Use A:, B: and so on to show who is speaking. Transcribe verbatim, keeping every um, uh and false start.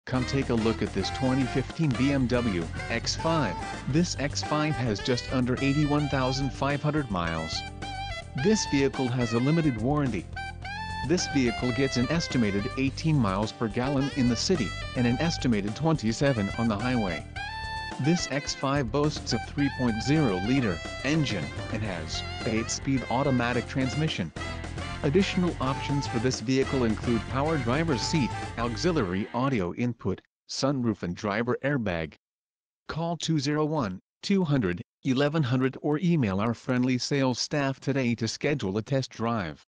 A: Come take a look at this twenty fifteen B M W X five. This X five has just under eighty-one thousand five hundred miles. This vehicle has a limited warranty. This vehicle gets an estimated eighteen miles per gallon in the city, and an estimated twenty-seven on the highway. This X five boasts a three point oh liter engine, and has an eight-speed automatic transmission. Additional options for this vehicle include power driver's seat, auxiliary audio input, sunroof and driver airbag. Call two oh one, two hundred, eleven hundred or email our friendly sales staff today to schedule a test drive.